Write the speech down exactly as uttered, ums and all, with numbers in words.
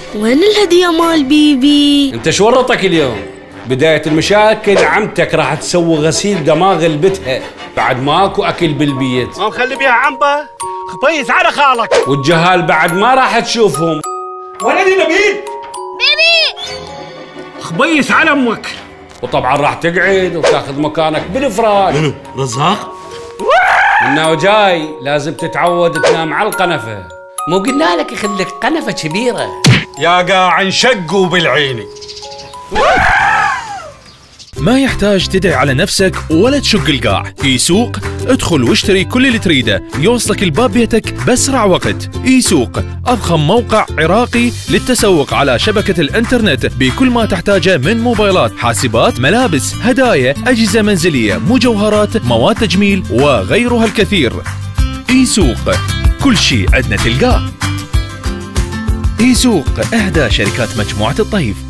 وين الهدية مال بيبي؟ انت شو ورطك اليوم؟ بداية المشاكل عمتك راح تسوي غسيل دماغ لبتها بعد ماكو اكل بالبيت. ما مخلي بيها عمبة خبيث على خالك. والجهال بعد ما راح تشوفهم. ولدي نبيل بيبي خبيث على امك. وطبعا راح تقعد وتاخذ مكانك بالفراش. منو؟ رزاق؟ منه وجاي لازم تتعود تنام على القنفة. مو قلنا لك يخليك قنفة كبيرة؟ يا قاع انشقوا بالعيني. ما يحتاج تدعي على نفسك ولا تشق القاع. ايسوق، ادخل واشتري كل اللي تريده يوصلك الباب بيتك باسرع وقت. ايسوق اضخم موقع عراقي للتسوق على شبكة الانترنت بكل ما تحتاجه من موبايلات، حاسبات، ملابس، هدايا، اجهزة منزلية، مجوهرات، مواد تجميل وغيرها الكثير. ايسوق كل شيء عندنا تلقاه. ايسوق احدى شركات مجموعة الطيف.